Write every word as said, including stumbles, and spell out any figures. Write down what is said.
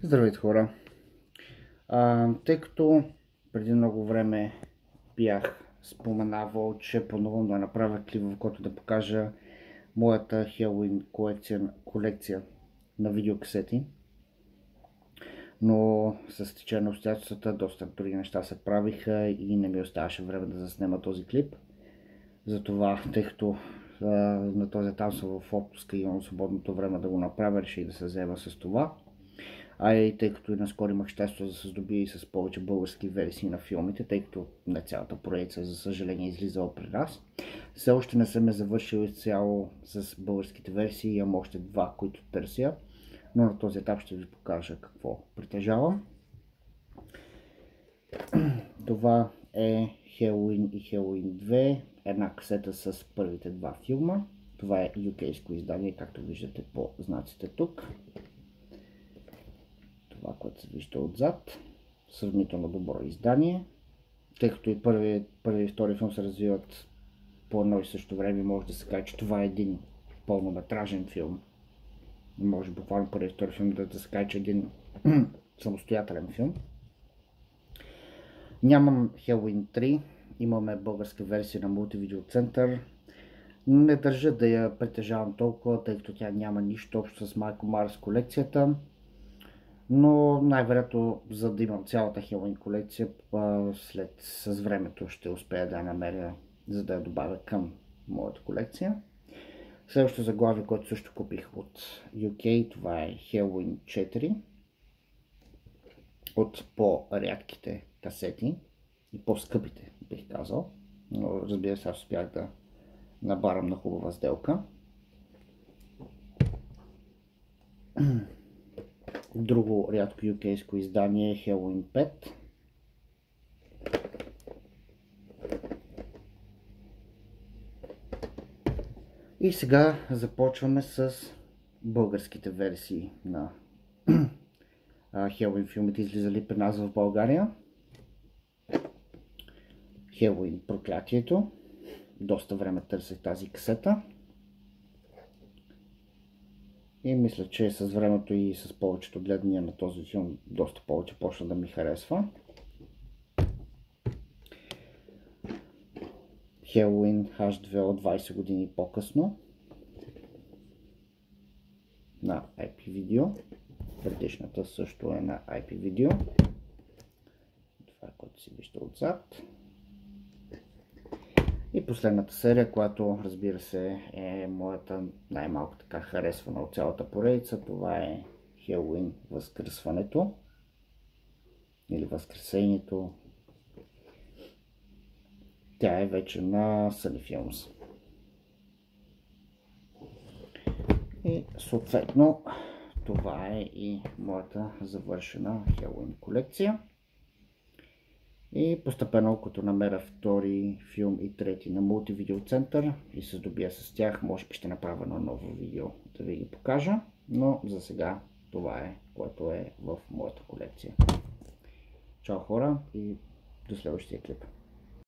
Здравейте, хора! А, тъй като преди много време бях споменавал, че планувам да направя клип, в който да покажа моята Хелоуин колекция, колекция на видеокасети, но с течение на обстоятелствата доста други неща се правиха и не ми оставаше време да заснема този клип. Затова, тъй като а, на този етап съм в отпуска и имам свободното време да го направя, реших да се взема с това. А и тъй като и наскоро имах щастие да се здобия и с повече български версии на филмите, тъй като не цялата поредица, за съжаление, излизала при нас. Все още не съм я завършил изцяло с българските версии, имам още два, които търся, но на този етап ще ви покажа какво притежавам. Това е Хелоуин и Хелоуин две, една касета с първите два филма. Това е юкейско издание, както виждате по знаците тук. Това, което се вижда отзад, сравнително добро издание, тъй като и първи, първи и втори филм се развиват по едно и също време, може да се каже, че това е един пълнометражен филм. Може буквално първи и втори филм да, да се каже, че е един самостоятелен филм. Нямам Хелоуин три, имаме българска версия на Мултивидеоцентър. Не държа да я притежавам толкова, тъй като тя няма нищо общо с Майко Марс колекцията. Но най-вероятно, за да имам цялата Хелоуин колекция, след с времето ще успея да я намеря, за да я добавя към моята колекция. Следващото заглавие, което също купих от ю кей, това е Хелоуин четири. От по-рядките касети и по-скъпите, бих казал. Но разбира се, аз успях да набарам на хубава сделка. Друго рядко юкейско издание е Хелоуин пет. И сега започваме с българските версии на Хелоуин филмите, излизали при нас в България. Хелоуин проклятието. Доста време търсех тази касета. И мисля, че с времето и с повечето гледания на този филм доста повече почна да ми харесва. Хелоуин Ейч две о двайсет години по-късно на ай пи Video. Предишната също е на ай пи Video. Това е, което си вижда отзад. И последната серия, която, разбира се, е моята най-малко така харесвана от цялата поредица. Това е Хелоуин Възкръсването или Възкресението. Тя е вече на Sunny Films. И съответно това е и моята завършена Хелоуин колекция. И постепенно, като намеря втори филм и трети на Мултивидеоцентър и се здобия с тях, може би ще направя едно ново видео да ви ги покажа. Но за сега това е, което е в моята колекция. Чао, хора, и до следващия клип.